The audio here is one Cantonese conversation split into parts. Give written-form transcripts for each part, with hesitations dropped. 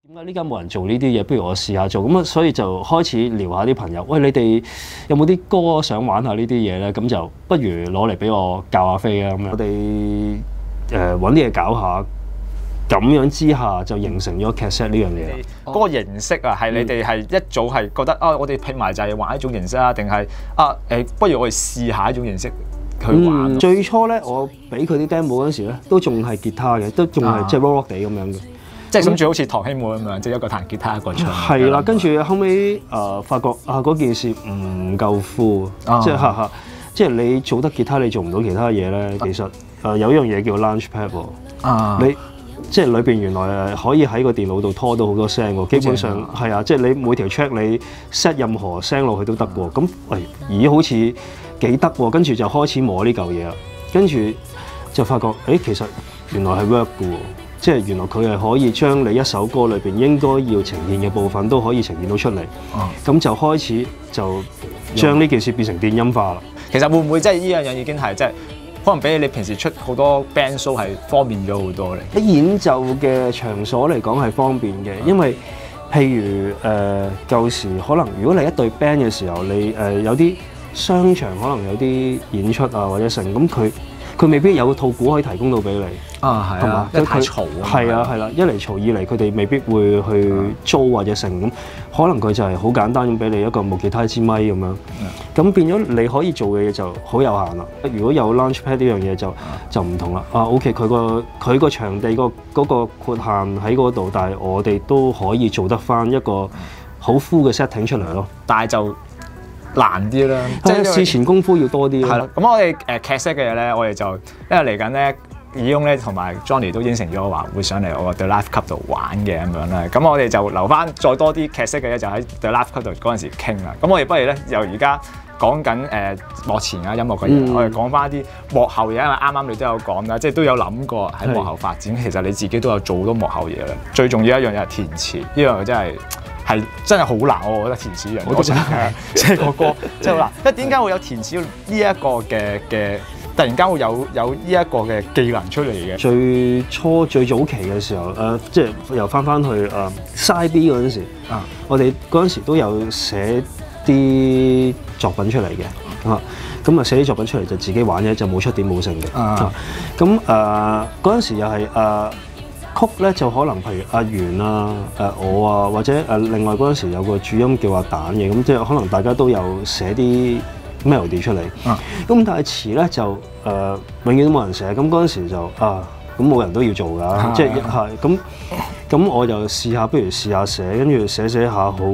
點解呢家冇人做呢啲嘢？不如我試下做咁啊！所以就開始聊下啲朋友，喂，你哋有冇啲歌想玩下呢啲嘢咧？咁就不如攞嚟俾我教下飛啊！咁樣我哋揾啲嘢搞下，咁樣之下就形成咗 cassette 呢樣嘢。 嗰個形式啊，係你哋係一早係覺得啊，我哋拼埋就係玩一種形式啊，定係啊不如我哋試下一種形式去玩。 最初咧，我俾佢啲 demo 嗰陣時咧，都仲係吉他嘅，都仲係即係 rock rock 地咁樣嘅。 即係諗住好似堂兄妹咁樣，即係一個彈吉他，一個唱。 係啦，跟住後尾發覺嗰件事唔夠 full，即係你做得吉他，你做唔到其他嘢咧。其實有一樣嘢叫 launchpad 喎，你即係裏邊原來可以喺個電腦度拖到好多聲喎。基本上係啊，即係你每條 track 你 set 任何聲落去都得喎。咁咦好似幾得喎，跟住就開始摸呢嚿嘢啦，跟住就發覺其實原來係 work 嘅喎。即係原來佢係可以將你一首歌裏邊應該要呈現嘅部分都可以呈現到出嚟，咁就開始就將呢件事變成電音化啦。 其實會唔會即係呢樣嘢已經係即係可能比你平時出好多 band show 係方便咗好多咧？ 喺演奏嘅場所嚟講係方便嘅，因為譬如舊時可能如果你一隊 band 嘅時候，你有啲商場可能有啲演出啊或者成咁佢未必有套鼓可以提供到俾你。 係啊，因為太嘈啊。係啊， 係啦，一嚟嘈，二嚟佢哋未必會去租或者成咁，可能佢就係好簡單咁俾你一個木吉他支咪咁樣，咁變咗你可以做嘅嘢就好有限啦。如果有 launchpad 呢樣嘢就唔同啦。OK， 佢個場地嗰個闊限喺嗰度，但係我哋都可以做得翻一個好 full 嘅 setting 出嚟咯。 但係就難啲啦， 即係事前功夫要多啲。 係啦，咁我哋cassette嘅嘢咧，我哋就因為嚟緊咧。義翁咧同埋 Johnny 都應承咗話會上嚟我個 The Live Club 度玩嘅咁樣啦，咁我哋就留翻再多啲 cassette 嘅嘢，就喺 The Live Club 度嗰陣時傾啦。咁我哋不如咧由而家講緊幕前啊音樂嘅嘢，我哋講翻啲幕後嘢，因為啱啱你都有講啦，即係都有諗過喺幕後發展。其實你自己都有做好多幕後嘢啦。最重要一樣嘢係填詞，呢樣真係好難，我覺得填詞呢樣嘢，即係個歌真係好難。因為點解會有填詞呢一個嘅？突然間會有呢一個嘅技能出嚟嘅。最早期嘅時候，即係又翻去side B 嗰陣時，我哋嗰陣時都有寫啲作品出嚟嘅，咁寫啲作品出嚟就自己玩嘅，就冇出點冇剩嘅。咁嗰陣時又係曲咧，就可能譬如阿源我啊，或者另外嗰陣時有個主音叫阿蛋嘅，咁即係可能大家都有寫啲melody 出嚟，咁但係詞咧就永遠都冇人寫，咁嗰陣時就咁冇人都要做㗎，即係咁我就試下，不如試下寫，跟住寫下，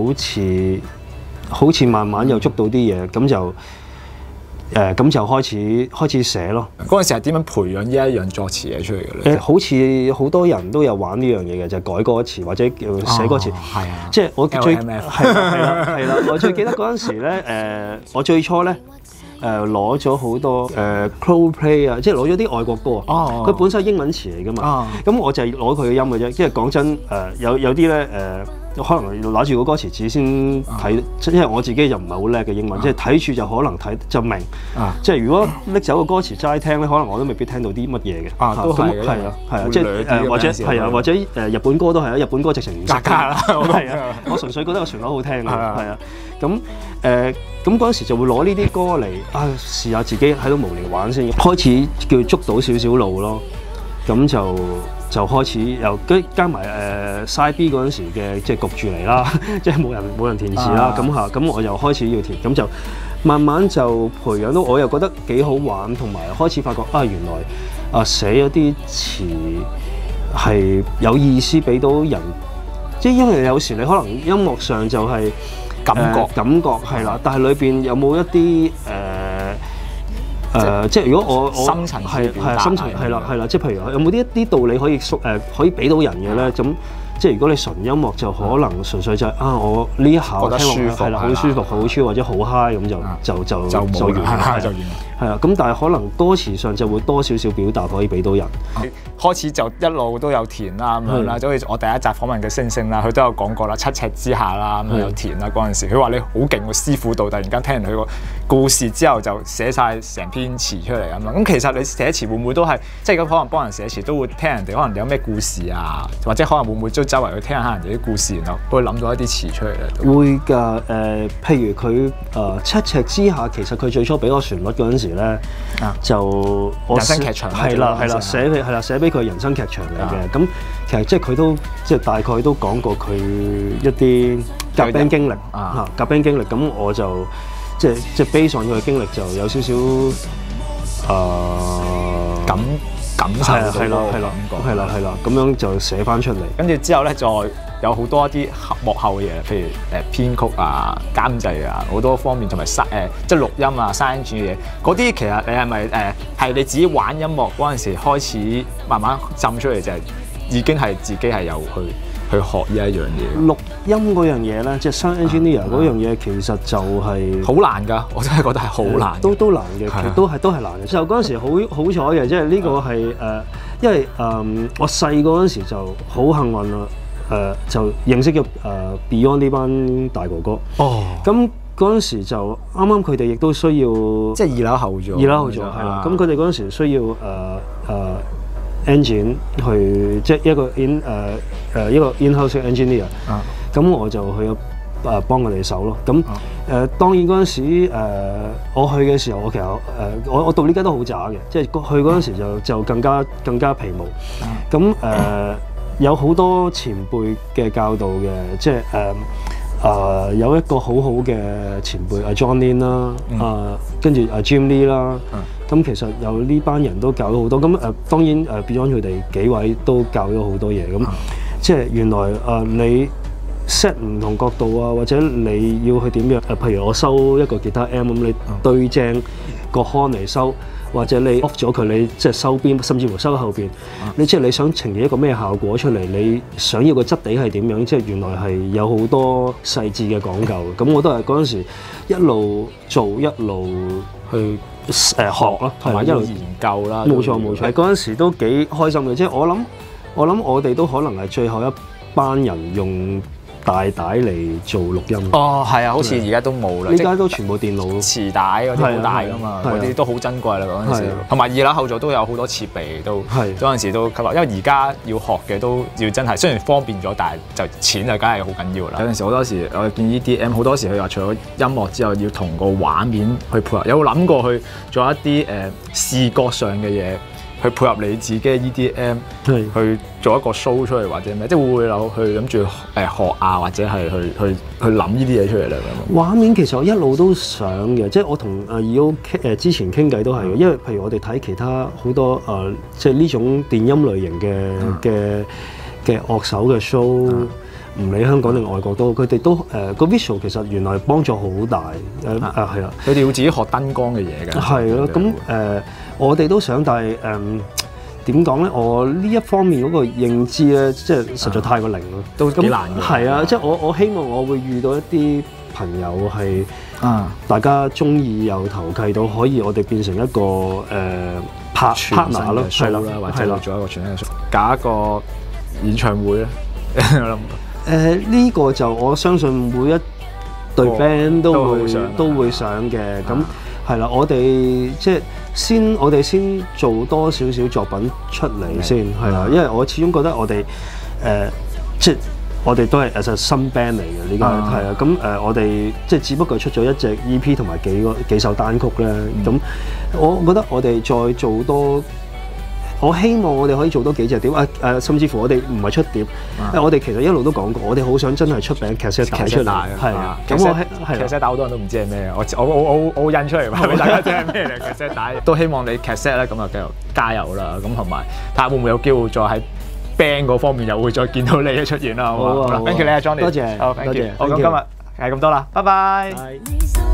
好似慢慢又捉到啲嘢，咁就開始寫咯。 嗰陣時係點樣培養呢一樣作詞嘢出嚟嘅咧？ 好似好多人都有玩呢樣嘢嘅，就係改歌詞或者叫寫歌詞。係啊，即係我最係啦，我最記得嗰陣時咧，我最初咧攞咗好多Coldplay 啊，即係攞咗啲外國歌啊。佢本身係英文詞嚟㗎嘛。咁我就係攞佢嘅音嘅啫。即係講真，有啲咧可能攞住個歌詞紙先睇，因為我自己就唔係好叻嘅英文，即係睇住就可能睇就明。即係如果拎走個歌詞齋聽咧，可能我都未必聽到啲乜嘢嘅。 都係嘅。 係啊，即係或者日本歌都係啊，日本歌直情唔識。 格啦， 係啊，我純粹覺得個旋律好聽嘅。係啊，咁嗰陣時就會攞呢啲歌嚟試下自己喺度無聊玩先，開始叫捉到少少路咯。咁就開始又加埋side B 嗰陣時嘅即係焗住嚟啦，即係冇人填詞啦，咁我又開始要填，咁就慢慢就培養到，我又覺得幾好玩，同埋開始發覺原來寫一啲詞係有意思俾到人，即係因為有時你可能音樂上就係感覺係啦，但係裏邊有冇一啲即係如果我深層深層係啦，即係譬如有冇啲道理可以俾到人嘅咧？咁即係如果你純音樂就可能純粹就係我呢一下我聽落係啦，好舒服，好超或者好 high 咁就完啦，係啊。咁但係可能歌詞上就會多少少表達可以俾到人。 開始就一路都有填啦咁樣啦，就好似我第一集訪問嘅星星啦，佢都有講過啦，七尺之下啦咁有填啦嗰陣時，佢話你好勁喎，師傅度突然間聽完佢個故事之後就寫晒成篇詞出嚟咁樣。咁其實你寫詞會唔會都係即係咁可能幫人寫詞都會聽人哋可能有咩故事啊，或者可能會唔會都周圍去聽下人哋啲故事，然後會諗到一啲詞出嚟咧？ 會㗎，譬如佢七尺之下，其實佢最初俾個旋律嗰陣時咧，就我人生劇場係啦，寫俾佢人生劇場嚟嘅。咁其實即係佢都即係大概都講過佢一啲夾 band 經歷夾 band 經歷。咁我就即係 base on佢嘅經歷就有少少感受到係啦，咁樣就寫翻出嚟。 跟住之後咧，再有好多一啲幕後嘅嘢，譬如編曲啊、監製啊，好多方面，同埋即係錄音啊、收音嘅嘢。嗰啲其實你係咪係你自己玩音樂嗰陣時開始慢慢浸出嚟，就係已經係自己係有去學呢一樣嘢？ 錄音嗰樣嘢咧，即係 sound engineer 嗰樣嘢，其實就係好難㗎，我真係覺得係好難。 都難嘅，其實都係難嘅。就嗰陣時好彩嘅，即係呢個係因為我細個嗰陣時就好幸運啦。就認識咗Beyond 呢班大哥哥。咁嗰陣時就啱啱佢哋亦都需要， 即係二樓後座係啦。咁佢哋嗰陣時需要engine 去即係一個 in-house engineer。咁我就去咗幫佢哋手咯。咁當然嗰陣時我去嘅時候，我其實我到呢家都好渣嘅，即係去嗰陣時就更加皮毛。咁有好多前輩嘅教導嘅，即係有一個好好嘅前輩阿 John Lin 啦，跟住阿 Jim Lee 啦，咁其實有呢班人都教咗好多。咁當然Beyond 佢哋幾位都教咗好多嘢。咁即係原來你 set 唔同角度啊，或者你要去點樣譬如我收一個吉他 M 咁，你對正個 horn 嚟收。或者你 off 咗佢，你即係收邊，甚至乎收喺後邊。你即係你想呈現一個咩效果出嚟？你想要個質地係點樣？即係原來係有好多細緻嘅講究。咁我都係嗰陣時一路做一路去學咯，同埋一路研究啦。 冇錯。嗰陣時都幾開心嘅，即係我諗我哋都可能係最後一班人用大帶嚟做錄音。 係啊，好似而家都冇啦。 而家都全部電腦磁帶嗰啲好大噶嘛，嗰啲都好珍貴啦嗰陣時。同埋二樓後座都有好多設備，都嗰陣時都吸納。因為而家要學嘅都要真係，雖然方便咗，但係就錢就梗係好緊要啦。有陣時好多時我見 EDM 好多時佢話除咗音樂之後，要同個畫面去配合。有冇諗過去做一啲視覺上嘅嘢？去配合你自己嘅 EDM， 去做一個 show 出嚟或者咩，即係會唔會有去諗住學啊，或者係去諗呢啲嘢出嚟咧？ 畫面其實我一路都想嘅，即係我同阿 Eo 之前傾偈都係，因為譬如我哋睇其他好多即係呢種電音類型嘅樂手嘅 show，唔理香港定外國都，佢哋都個 visual 其實原來幫助好大。係啦， 佢哋要自己學燈光嘅嘢㗎。 係咯，咁我哋都想，但係點講咧？我呢一方面嗰個認知咧，即係實在太過零咯， 都幾難嘅。 係啊，即係我希望我會遇到一啲朋友係大家中意又投契到，可以我哋變成一個partner 咯，係啦， 或者做一個全新嘅 show，搞一個演唱會咧。我諗呢個就我相信每一隊 band 都會想嘅。咁係啦，我哋即係我哋先做多少少作品出嚟先，係啦，因為我始終覺得我哋即係我哋都係 as a 新 band 嚟嘅呢個係啊。咁我哋即係只不過出咗一隻 EP 同埋幾首單曲咧。咁我覺得我哋再做多。我希望我哋可以做多幾隻碟甚至乎我哋唔係出碟，我哋其實一路都講過，我哋好想真係出餅 cassette 帶出嚟，係啊。咁 cassette 帶好多人都唔知係咩，我印出嚟話俾大家知係咩嚟 cassette 帶。都希望你 cassette 咧咁就繼續加油啦，咁同埋睇下會唔會有機會再喺 band 嗰方面又會再見到你嘅出現啦，好嘛？ Thank you 你啊 Johnny， 多謝， 好 thank you。好，咁今日係咁多啦，拜拜。